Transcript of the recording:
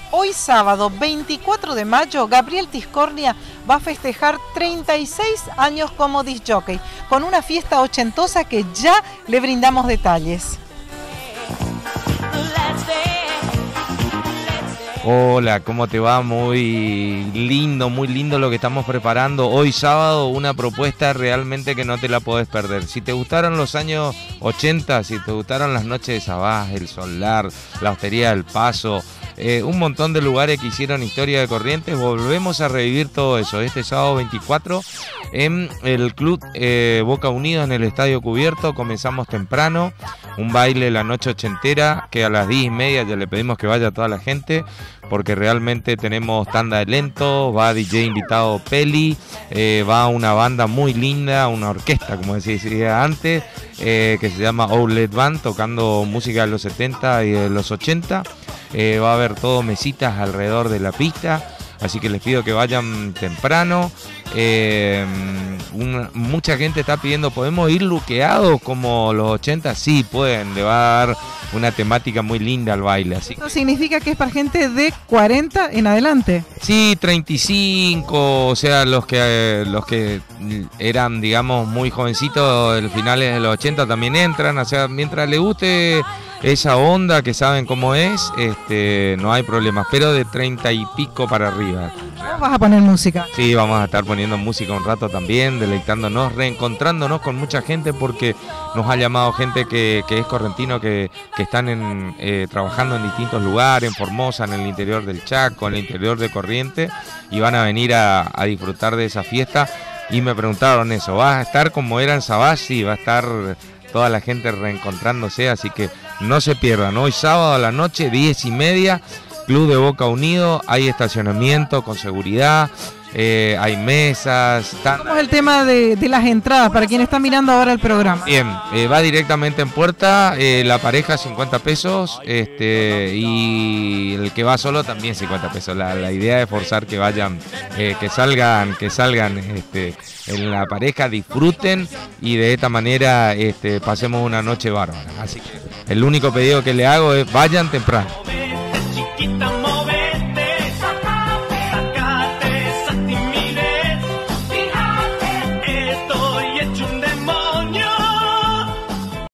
Hoy sábado 24 de mayo, Gabriel Tiscornia va a festejar 36 años como disc jockey, con una fiesta ochentosa que ya le brindamos detalles. Hola, ¿cómo te va? Muy lindo lo que estamos preparando. Hoy sábado una propuesta realmente que no te la podés perder. Si te gustaron los años 80, si te gustaron las noches de Sabaj, el Solar, la Hostería del Paso, un montón de lugares que hicieron historia de Corrientes, volvemos a revivir todo eso. Este sábado 24 en el Club Boca Unidos en el Estadio Cubierto, comenzamos temprano, un baile la noche ochentera que a las 10:30 ya le pedimos que vaya toda la gente, porque realmente tenemos tanda de lento, va DJ invitado Peli, va una banda muy linda, una orquesta como decía antes, que se llama Outlet Band, tocando música de los 70 y de los 80, va a haber todo mesitas alrededor de la pista, así que les pido que vayan temprano. Mucha gente está pidiendo, ¿podemos ir luqueados como los 80? Sí, pueden, le va a dar una temática muy linda al baile. Así ¿Eso significa que es para gente de 40 en adelante? Sí, 35, o sea, los que eran, digamos, muy jovencitos, en finales de los 80 también entran, o sea, mientras le guste esa onda que saben cómo es, no hay problemas, pero de 30 y pico para arriba. ¿Vas a poner música? Sí, vamos a estar poniendo música un rato también, deleitándonos, reencontrándonos con mucha gente, porque nos ha llamado gente que es correntino, que están trabajando en distintos lugares, en Formosa, en el interior del Chaco, en el interior de Corrientes, y van a venir a disfrutar de esa fiesta. Y me preguntaron eso, ¿vas a estar como era en Sabaj? Sí, va a estar toda la gente reencontrándose, así que no se pierdan. Hoy sábado a la noche, 10:30, Club de Boca Unido, hay estacionamiento con seguridad, hay mesas. ¿Cómo es el tema de las entradas para quien está mirando ahora el programa? Bien, va directamente en puerta, la pareja 50 pesos, y el que va solo también 50 pesos. La idea es forzar que vayan, que salgan en la pareja, disfruten y de esta manera pasemos una noche bárbara. Así que el único pedido que le hago es vayan temprano.